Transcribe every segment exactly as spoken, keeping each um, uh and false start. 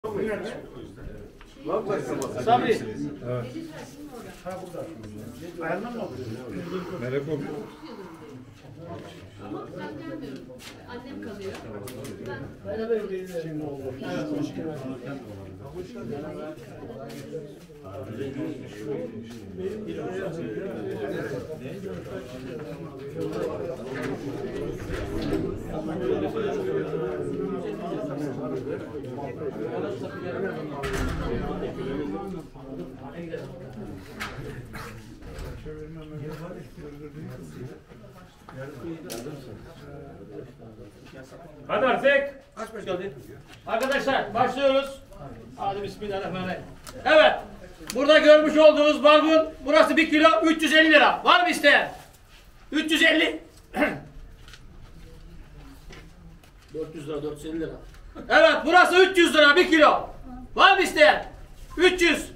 Sabri. Evet. Melek oldu. Ama ben gelmiyorum. Annem kalıyor. Hadi artık. Hoş geldin. Arkadaşlar başlıyoruz. Hadi bismillahirrahmanirrahim. Evet. Burada görmüş olduğunuz barbun burası bir kilo üç yüz elli lira. Var mı isteyen? üç yüz elli. dört yüz lira, dört yüz elli lira. Evet, burası üç yüz lira bir kilo. Var mı isteyen? üç yüz.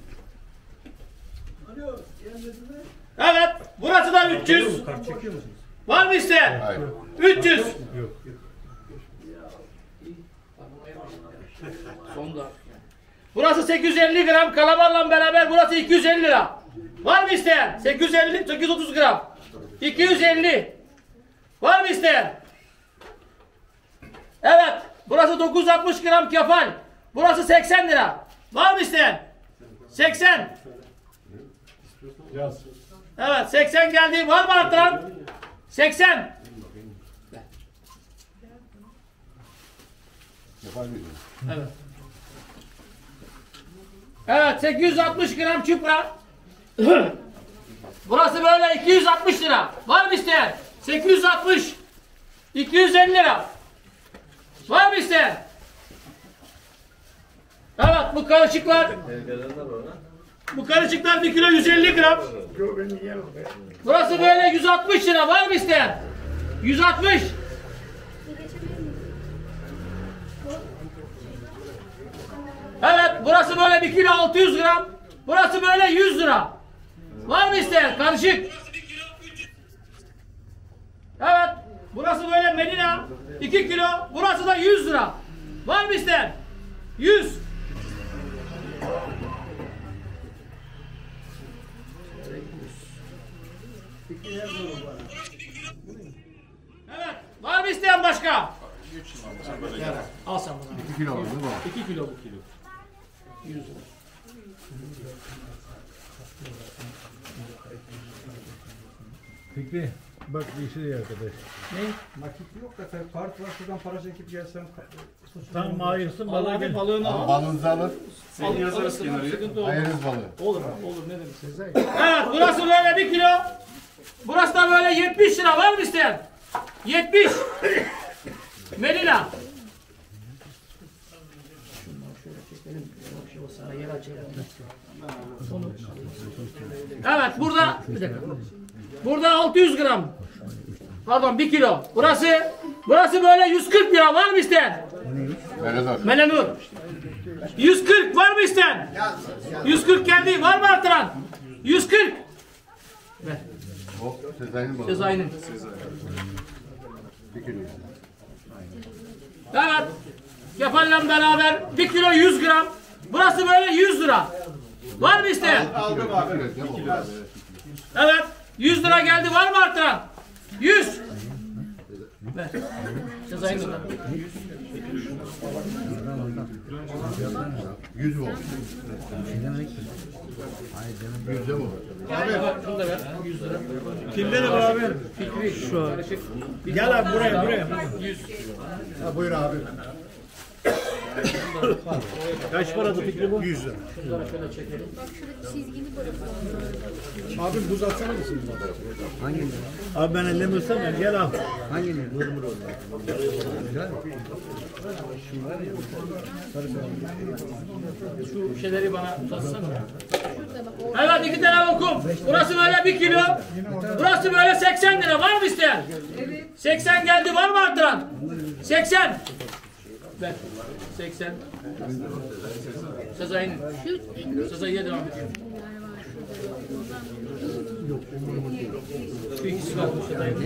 Evet, burası da üç yüz. Kart çekiyor musunuz? Var mı isteyen? Hayır. üç yüz. Yok. Sonda. Burası sekiz yüz elli gram kalamarla beraber burası iki yüz elli lira. Var mı isteyen? sekiz yüz elli, sekiz yüz otuz gram. iki yüz elli. Var mı isteyen? Evet. Burası dokuz yüz altmış gram kefal. Burası seksen lira. Var mı isteyen? seksen. Yaz. Evet, seksen geldi. Var mı artıran? seksen. Evet. Evet, sekiz yüz altmış gram çupra. Burası böyle iki yüz altmış lira. Var mı isteyen? sekiz yüz altmış. iki yüz elli lira. Var mı isteyen? Evet, bu karışıklar. Bu karışıklar bir kilo yüz elli gram. Burası böyle yüz altmış lira. Var mı isteyen? yüz altmış. Evet, burası böyle bir kilo altı yüz gram. Burası böyle yüz lira. Var mı isteyen? Karışık. Evet, burası böyle melina. iki kilo. Burası da yüz lira. Var mı isteyen? yüz. Evet, var mı isteyen başka? Al sen bunu. iki kilo aldı bu. iki kilo bu kilo. yüz lira. Fikri bak bir şey arkadaş. Ne? Nakit yok da tabii kart var, şuradan para çekip gelsem. Tam ayırsın Al balığı abi gel. balığını al. Balınızı alın. Al, alırsın, al, sıkıntı olmaz. Ayırız balığı. Olur, olur ne demek? Evet, burası böyle bir kilo. Burası da böyle yetmiş lira. Var mı isteyen? yetmiş. Melina. Evet, burada bir dakika. Burada altı yüz gram. Pardon, bir kilo. Burası burası böyle yüz kırk lira. Var mı isteyen? Meledor. Melanur. yüz kırk var mı isteyen? yüz kırk geldi. Var mı artıran? yüz kırk. Ver. O Sezai'nin balığı. Sezai'nin. Bir kilo. Evet. Kefalle beraber bir kilo yüz gram. Burası böyle yüz lira. Var mı isteyen? Aldım abi. Evet. yüz lira geldi. Var mı artıran? yüz. Ver. Sezai'nin de. Yüz bu. Yüz de bu. Şunu da ver. yüz lira. Kimde de abi? Fikri. Şu an. Gel abi buraya buraya. yüz. Ha, buyur abi. Kaç paradı Fikri bu? yüz lira. Şunları şöyle çekelim. Bak şuradaki çizgini bırakın. Abi buz atsana mısın? Abi ben ellemiyorsam ben gel al. Şu şeyleri bana uzatsana. Evet, iki tane lokum. Burası böyle bir kilo. Burası böyle seksen lira. Var mı isteyen? Evet. seksen geldi. Var mı artıran? seksen. Ver. seksen. Sezai'nin. Sezai'ye devam edelim. Şu ikisi var. Bu şey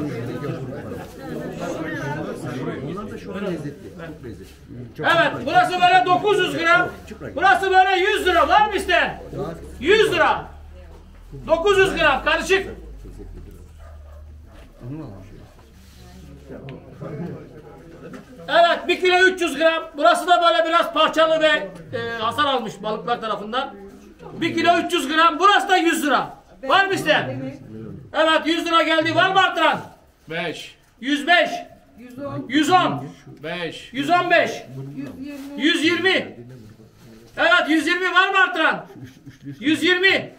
Onlar da şu an lezzetli. Çok lezzetli. evet, burası böyle dokuz yüz gram. Burası böyle yüz lira. Var mı isteyen? yüz lira. dokuz yüz gram karışık. Evet, bir kilo üç yüz gram. Burası da böyle biraz parçalı ve e, hasar almış balıklar tarafından. bir kilo üç yüz gram. Burası da yüz lira. Var mı isteyen? Evet, yüz lira geldi. Var mı arttıran? beş, yüz beş. yüz on. beş, yüz on beş. yüz yirmi. Evet, yüz yirmi var mı arttıran? yüz yirmi.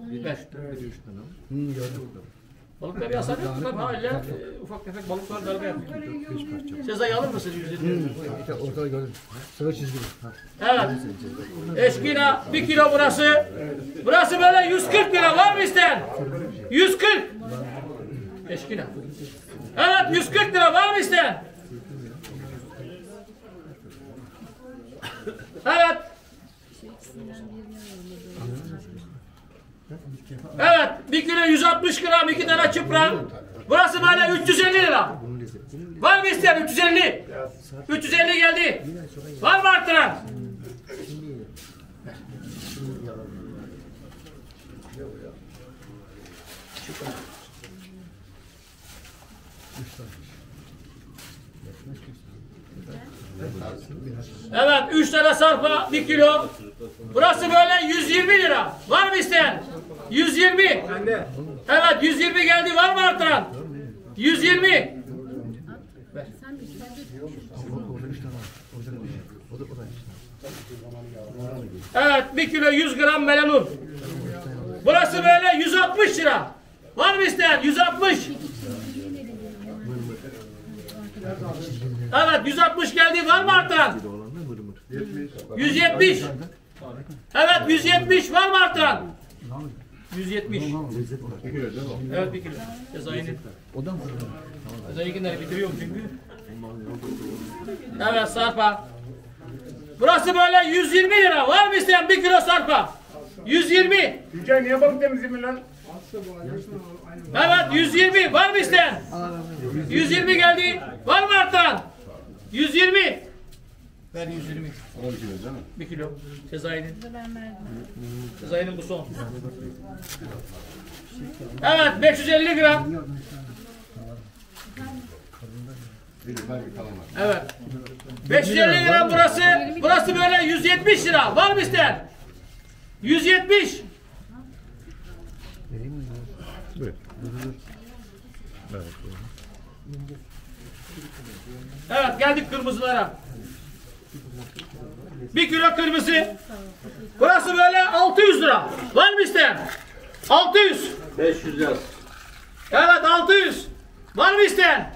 Balıklar bir hasar yok mu? Öyle e, ufak tefek balıklar darbe yapıyor. Sezai alır mısın yüz yirmi? Ortada gördüm. Sıra çizgi. Evet. Eşkina bir kilo burası. Burası böyle yüz kırk lira. Var mı isteyen? yüz kırk. Eşkina. Evet, yüz kırk lira. Var mı isteyen? Evet. Evet, bir kilo yüz altmış gram, iki tane çıpra. Burası böyle üç yüz elli lira. Var mı isteyen? üç yüz elli. üç yüz elli geldi. Var mı arttıran? Evet, üç tane sarpa, bir kilo. Burası böyle yüz yirmi lira. Var mı isteyen? yüz yirmi. Evet, yüz yirmi geldi. Var mı arttıran? yüz yirmi. Evet, bir kilo yüz gram melanur. Burası böyle yüz altmış lira. Var mı isteyen? yüz altmış. Evet, yüz altmış geldi. Var mı arttıran? yüz yetmiş. Evet, yüz yetmiş. Var mı arttıran? yüz yetmiş. Evet, bir kilo. Cezayir'in. Cezayir'inleri bitiriyorum çünkü. Evet, sarpa. Burası böyle yüz yirmi lira. Var mı isteyen bir kilo sarpa? yüz yirmi. Yüce niye balık temizliği lan? Evet, yüz yirmi. Var mı isteyen? yüz yirmi geldi. Var mı arttıran? yüz yirmi. Ver yüz yirmi. on kilo değil mi? Bir kilo. Cezayir'in. Cezayir'in bu son. Evet, beş yüz elli gram. Bir ben bir kalan var. Evet. beş yüz elli gram burası. Burası böyle yüz yetmiş lira. Var mı isteyen? yüz yetmiş. Evet, geldik kırmızılara. Bir kilo kırmızı. Burası böyle altı yüz lira. Var mı isteyen? altı yüz. beş yüz yaz. Evet, altı yüz. Var mı isteyen?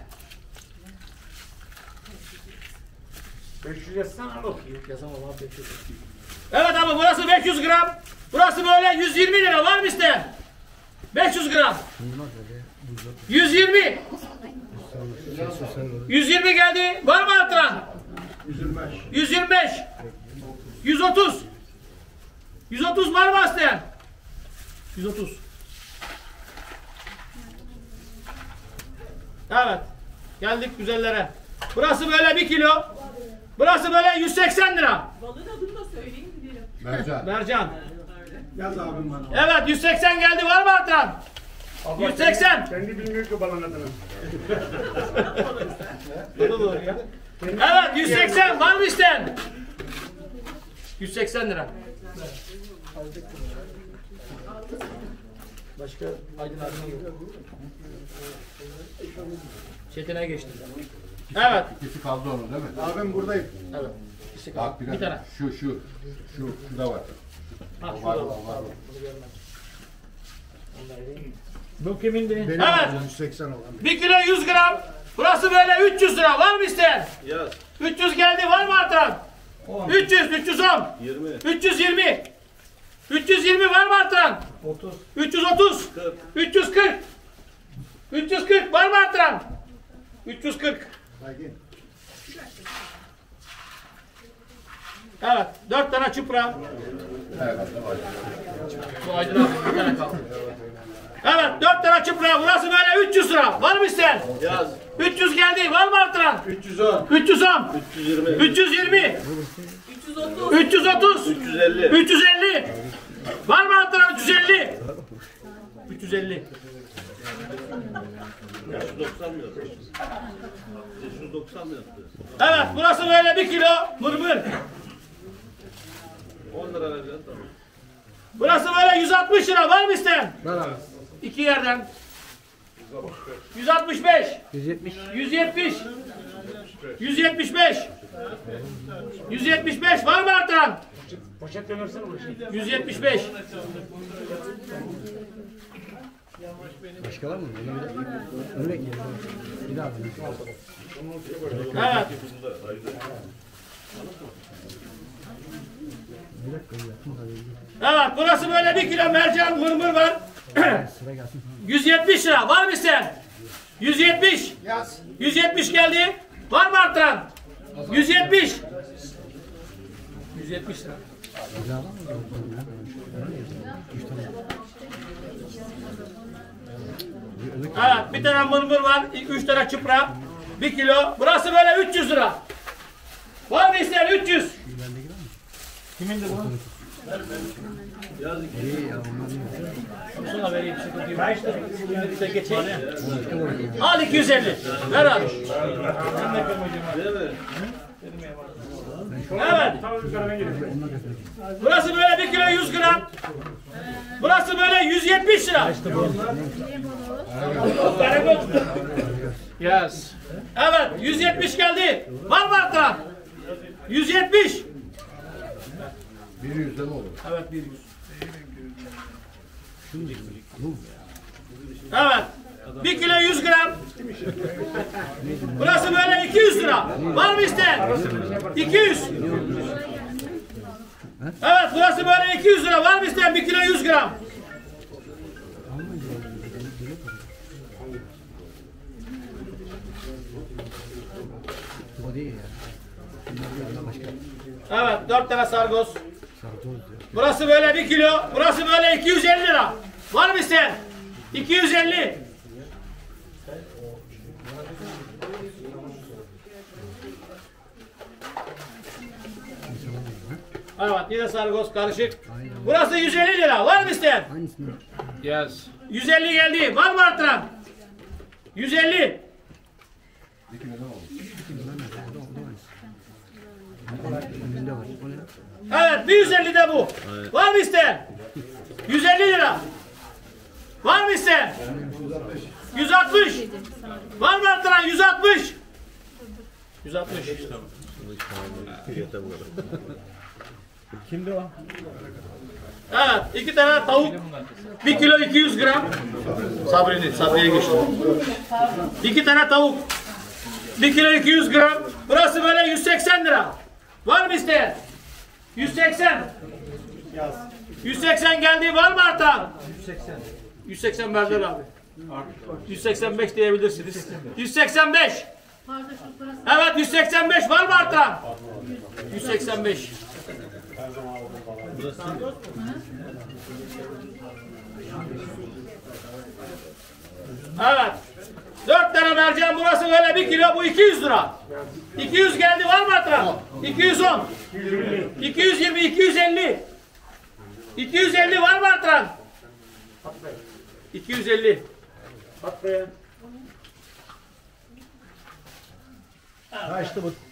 beş yüz yazsana bakayım. Yazamam abi beş yüz. Evet ama burası beş yüz gram. Burası böyle yüz yirmi lira. Var mı isteyen? beş yüz gram. yüz yirmi. yüz yirmi geldi. Var mı arttıran? yüz yirmi beş. yüz otuz. yüz otuz var mı isteyen? yüz otuz. Evet. Geldik güzellere. Burası böyle bir kilo. Burası böyle yüz seksen lira. Balığın adını da söyleyin gidelim. Mercan. Mercan. Yaz abim bana. Evet, yüz seksen geldi. Var mı arttıran? yüz seksen. Kendi bilmiyor ki balon adını. Evet, yüz seksen. Var mı isteyen? yüz seksen lira. Başka Aydın abi yok. Çetin'e geçti. Evet. İkisi kaldı onun değil mi? Abim buradayım. Evet. İkisi Bak kaldı. bir, Bir tane. Şu şu. Şu şurada var. Ha, O var şurada. o var. Bu kimindi? Benim Evet. yüz seksen olan. Bir kilo yüz gram. Burası böyle üç yüz lira. Var mı isteyen? yaz, üç yüz geldi. Var mı artan? üç yüz, üç yüz on. yirmi, üç yüz yirmi. üç yüz yirmi var mı artan? otuz. üç yüz otuz. üç yüz kırk. üç yüz kırk var mı artan? üç yüz kırk. Evet. dört tane çupra. Bu Aydın abi bir tane kaldı. Evet dört tane çıpra. Burası böyle üç yüz lira. Var mı isteyen? Yaz. üç yüz geldi. Var mı artıran? üç yüz on. üç yüz on. üç yüz yirmi. üç yüz yirmi. üç yüz otuz. üç yüz otuz. üç yüz elli. üç yüz elli. Var mı artıran? üç yüz elli. üç yüz elli. beş yüz doksan mı yaptı? beş yüz doksan mı yaptı? Evet burası böyle bir kilo mırmır. on lira vereceğiz tamam. Burası böyle yüz altmış lira. Var mı isteyen? Ver abi. İki yerden. yüz altmış beş. yüz yetmiş. yüz yetmiş. yüz yetmiş beş. yüz yetmiş beş. Var mı artıran? yüz yetmiş beş. Başka var mı? Öyle ki. Bir daha. Evet. Evet burası böyle bir kilo mercan mırmır var. Sıra gelsin. yüz yetmiş lira. Var mı isteyen? yüz yetmiş. yüz yetmiş geldi. Var mı artıran? yüz yetmiş. yüz yetmiş lira. Evet bir tane mırmır var. Üç tane çıpra. Bir kilo. Burası böyle üç yüz lira. Var mı isteyen? üç yüz. Kimin de bu? Sana vereyim sıkıntı yok. Size geçeyim. Al iki yüz elli. Ver abi. Evet. Burası böyle bir kilo yüz gram. Burası böyle yüz yetmiş lira. Yes. Evet yüz yetmiş geldi. Var mı artıran? yüz yetmiş. Bir yüzde mi olur? Evet bir yüz. Evet. Bir kilo yüz gram. Burası böyle iki yüz lira. Var mı isteyen? iki yüz. Evet burası böyle iki yüz lira. Var mı isteyen? Bir kilo yüz gram. O değil ya. Evet dört tane sargoz. Burası böyle bir kilo. Burası böyle iki yüz elli lira. Var mı isteyen? iki yüz elli. Evet yine sargoz karışık. Burası yüz elli lira. Var mı isteyen? Yaz. yüz elli geldi. Var mı artıran? yüz elli. Evet bir yüz elli de bu. Var mı isteyen? yüz elli lira. Var mı isteyen? yüz altmış. Var mı artıran? yüz altmış. yüz altmış. Kimdi o? Evet iki tane tavuk. bir kilo iki yüz gram. Sabri'nin, Sabri'ye geçti. iki tane tavuk. bir kilo iki yüz gram. Burası böyle yüz seksen lira. Var mı isteyen? yüz seksen. yüz seksen geldi. Var mı artan? yüz seksen. yüz seksen verdiler abi. yüz seksen beş diyebilirsiniz. yüz seksen beş. Evet yüz seksen beş. Var mı artan? yüz seksen beş. Evet. Dört tane mercan burası böyle bir kilo bu iki yüz lira. iki yüz geldi var mı hatta? iki yüz on. iki yüz yirmi, iki yüz elli. iki yüz elli var mı hatta? iki yüz elli. Kaçtı bu?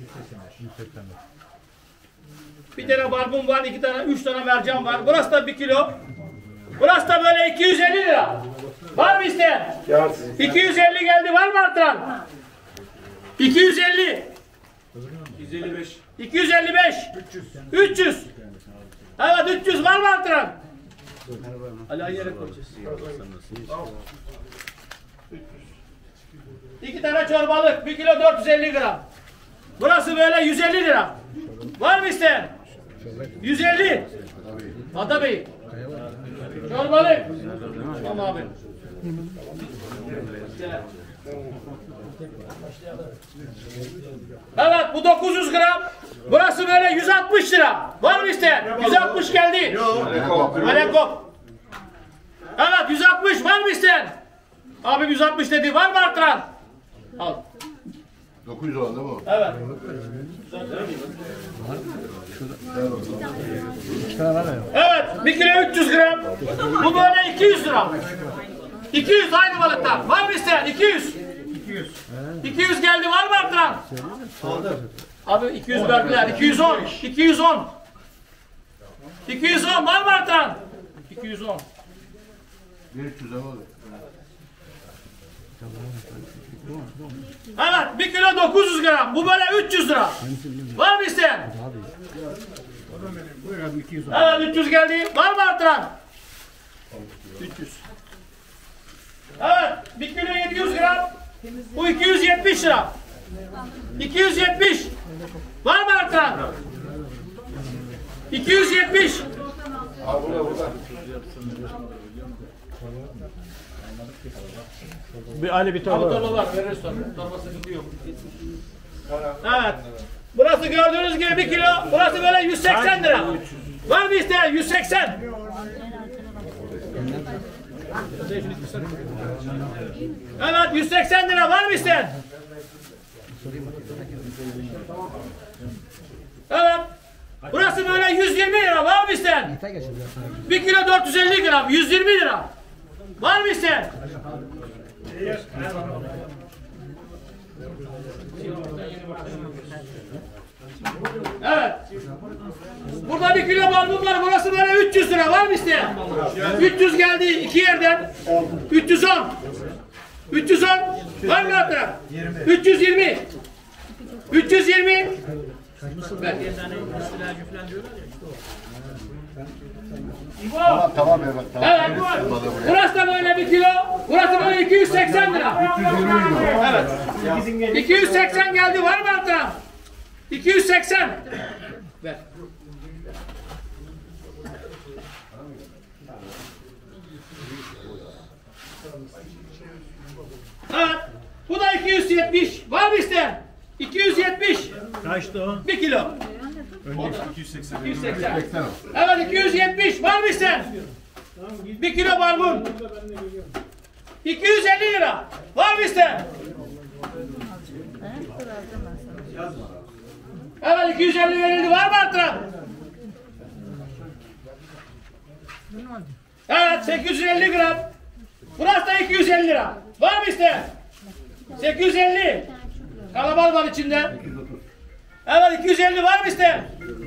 Bir tane barbun var, iki tane, üç tane mercan var. Burası da bir kilo. Burası da böyle iki yüz elli lira. Var mı isteyen? iki yüz elli geldi. Var mı artıran? iki yüz elli. iki yüz elli beş. iki yüz elli beş. üç yüz. Evet üç yüz var mı artıran? Ali aynı yere koyacağız. İki tane çorbalık. Bir kilo dört yüz elli gram. Burası böyle yüz elli lira. Var mı isteyen? yüz elli. Ata Bey. Çorbalık. Tamam abi. Evet bu dokuz yüz gram. Burası böyle yüz altmış lira. Var mı isteyen? yüz altmış geldi. Alekop. Evet yüz altmış var mı isteyen? Abi yüz altmış dedi. Var mı artıran? Al. dokuz yüz olan değil mi o? Evet. İki tane var ya. Evet bir kilo üç yüz gram. Bu böyle iki yüz lira. iki yüz aynı balıktan. Var mı isteyen? iki yüz. iki yüz geldi. Var mı artıran? Abi iki yüz verdiler. iki yüz on. iki yüz on. iki yüz on var mı artıran? iki yüz on. bir üç yüz ama. Evet bir kilo dokuz yüz gram. Bu böyle üç yüz lira. Var mı isteyen? Evet üç yüz geldi. Var mı artıran? üç yüz. Evet bir kilo yedi yüz gram. Bu iki yüz yetmiş lira. iki yüz yetmiş. Var mı artıran? iki yüz yetmiş. Bir Ali bir torba. Torba var. Veririz sonra. Torba sıkıntı yok. Evet. Burası gördüğünüz gibi bir kilo. Burası böyle yüz seksen lira. Var mı isteyen? yüz seksen. Evet yüz seksen lira. Var mı isteyen? Evet. Burası böyle yüz yirmi lira. Var mı isteyen? bir kilo dört yüz elli gram. yüz yirmi lira. Var mı isteyen? Evet. Burada bir kilo barbun var. Burası böyle üç yüz lira. Var mı isteyen? üç yüz geldi iki yerden. üç yüz on. üç yüz on. Var mı hatta? üç yüz yirmi. üç yüz yirmi. Tamam tamam evet tamam. Evet. Burası da böyle bir kilo. Burası böyle iki yüz seksen lira. Evet. iki yüz seksen geldi. Var mı hatta? iki yüz seksen. Ver. Evet. Bu da iki yüz yetmiş. Var mı isteyen? iki yüz yetmiş. Kaçtı o? bir kilo. iki yüz seksen. iki yüz seksen. Evet iki yüz yetmiş. Var mı isteyen? bir kilo barbun. iki yüz elli lira. Var mı isteyen? Evet iki yüz elli verildi. Var mı artıran? Evet sekiz yüz elli gram. Burası da iki yüz elli lira. Var mı isteyen? sekiz yüz elli. Kalabalık var içinde. Evet iki yüz elli var mı isteyen?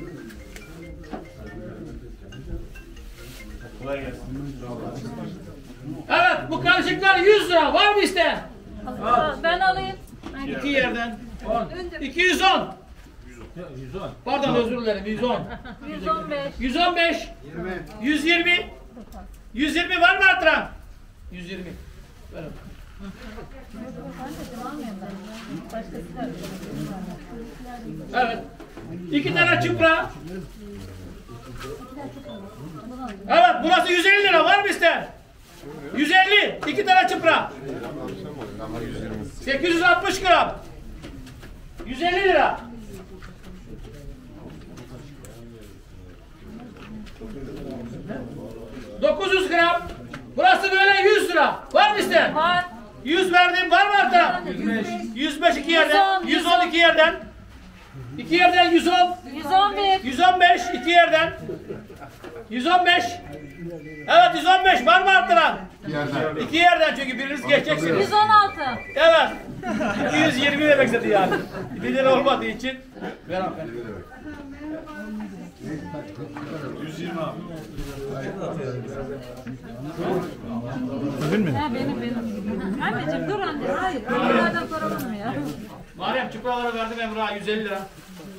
Evet bu karışıklar yüz lira. Var mı isteyen? Ben alayım. İki yerden. iki yüz on. Pardon özür dilerim yüz on. yüz on beş. yüz on beş. yüz yirmi. yüz yirmi var mı artıran? yüz yirmi. Verin. Evet. İki tane çıpra. Evet burası yüz elli lira. Var mı isteyen? yüz elli. İki tane çıpra. sekiz yüz altmış gram. yüz elli lira. dokuz yüz gram. Burası böyle yüz lira. Var mı isteyen? Var. yüz verdim. Var mı artıran? yüz beş iki yerden. yüz on iki yerden. iki yerden yüz on. yüz on bir. yüz on beş iki yerden. yüz on beş. Evet yüz on beş var mı artıran? Yerden. İki yerden çünkü biriniz geçeceksiniz. yüz on altı. Evet. iki yüz yirmi demek istedi yani. Bir lira olmadığı için. Ver abi. Ha benim benim. Anneciğim dur anne. Hayır. Bunlardan para var mı ya? Meryem çupralara verdim Emrah'a yüz elli lira.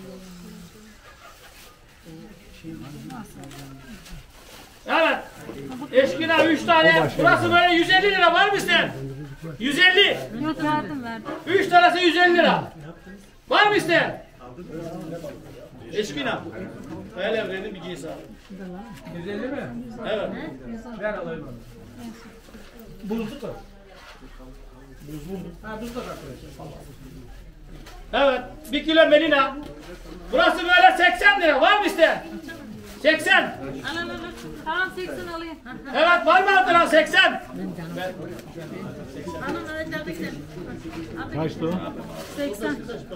Evet. Eşkina üç tane. Burası böyle yüz elli lira. Var mı isteyen? yüz elli. Yok verdim verdim. üç tanesi yüz elli lira. Var mı isteyen? Eşkina. Öyle verdim bir cins abi. yüz elli mi? Evet. Ver alayım. Buzlu da. Evet, bir kilo melina. Burası böyle seksen lira. Var mı isteyen? seksen. Al al al. Tamam seksen alayım. Evet, var mı artıran seksen? Kaçtı o? seksen.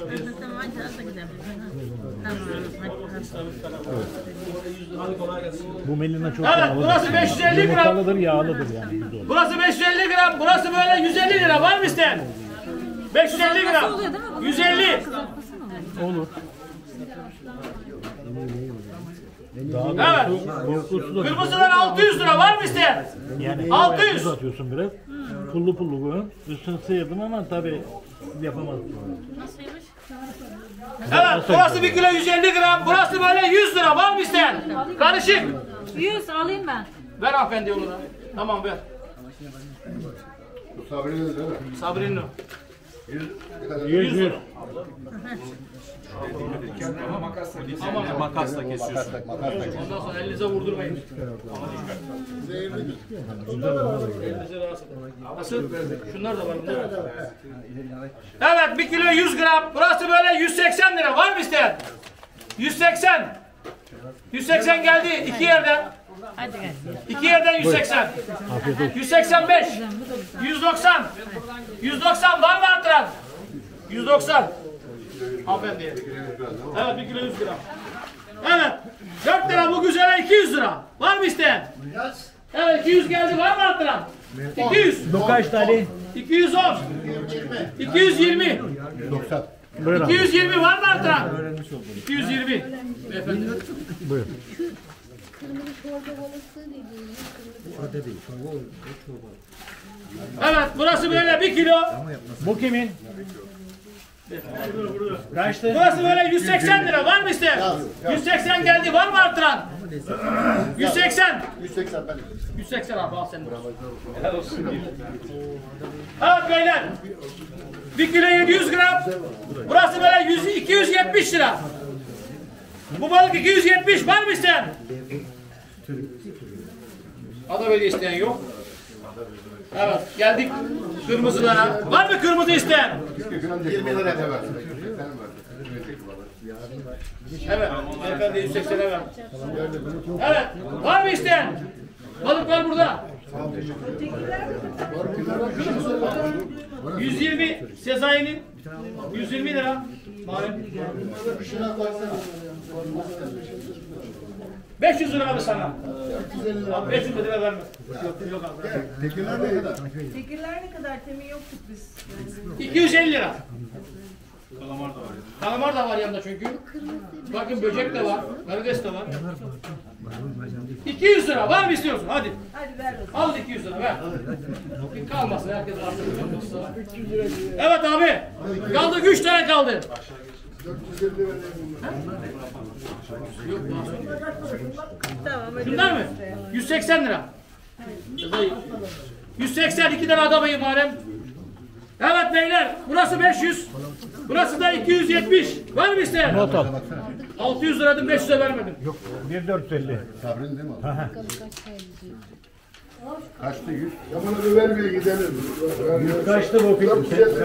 Bu melina çok Evet, yağlıdır. burası beş yüz elli gram. Yumurtalıdır, yağlıdır yani. yüz olur. Burası beş yüz elli gram. Burası böyle yüz elli lira. Var mı isteyen? beş yüz elli gram. yüz elli. Olur. Evet. Korkusu da Kırmızılar altı yüz lira. Var mı isteyen? yani altı yüz. tuz atıyorsun biraz. Pullu pullu bu. Üstünü sıyırdım ama tabii yapamazsın. Evet, burası bir kilo yüz elli gram. Burası böyle yüz lira. Var mı isteyen? Karışık. yüz alayım ben. Ver hanımefendi onu da. Tamam ver. Bu Sabri'nin değil mi? Sabri'nin o. Yüz yüz. Aman Makasla kesiyorsun. ondan sonra elinize vurdurmayın. Elinize rahatsız. Nasıl? Şunlar da var. Bunlar da var. Evet, bir kilo yüz gram. Burası böyle yüz seksen lira. Var mı isteyen? yüz seksen. yüz seksen geldi iki yerden. Hadi gel. İki yerden yüz seksen. yüz seksen beş. yüz doksan. yüz doksan var mı artıran? yüz doksan. Hanımefendiye. Evet, bir kilo yüz gram. Evet. dört lira bu güzele iki yüz lira. Var mı isteyen? Evet, iki yüz geldi. Var mı artıran? iki yüz. Bu kaçtı Ali? iki yüz on. iki yüz yirmi. doksan. Buyur iki abi. yüz yirmi var mı artıran? iki yüz yirmi. Beyefendi. Buyur. Evet, burası böyle bir kilo. Bu kimin? Kaçtı? Burası böyle yüz seksen lira. Var mı isteyen? yüz seksen geldi. Var mı artıran? yüz seksen. yüz seksen ben. yüz seksen abi al sen de. Helal olsun. Evet beyler. bir kilo yedi yüz gram. Burası böyle yüz, iki yüz yetmiş lira. Bu balık iki yüz yetmiş. Var mı isteyen? Ada böyle isteyen yok. Evet geldik kırmızılara. Var mı kırmızı isteyen? yirmi lira da ver. Evet. Beyefendi yüz seksene ver. Evet. Var mı isteyen? Balıklar burada. yüz yirmi Sezai'nin yüz yirmi lira. Malum. beş yüz lira abi sana. Abi beş yüz lira verme. Yok abi. Tekiler ne kadar? Tekirler ne kadar temin yoktuk biz. iki yüz elli lira. Kalamar da var yanında çünkü. Bakın böcek de var. Karides de var. iki yüz lira. Var mı istiyorsun? Hadi. Hadi ver bakalım. Al iki yüz lira ver. Bir kalmasın herkes artık. Evet abi. Kaldı üç tane kaldı. Yok mu? Tamam hadi. Şunlar mı? yüz seksen lira. yüz seksen iki tane adamayı madem. Evet beyler. Burası beş yüz. Burası da iki yüz yetmiş. Var mı isteyen? Not al. altı yüz liradım beş yüze vermedim. Yok. bir dört yüz elli. Sabri'nin değil mi? Kaçtı yüz? Ya bana bir ver bir gidelim. Kaçtı bu film?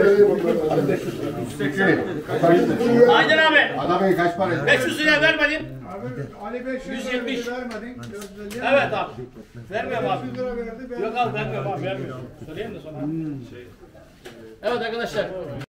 Aydın abi. Adamı kaç para? beş yüz liraya vermedim. Ali beş yüz yetmiş. vermedin. Evet abi. Vermiyorum abi. yüz lira verdi. Yok abi vermiyorum abi vermiyorum. Söyleyeyim de sonra. Evet arkadaşlar.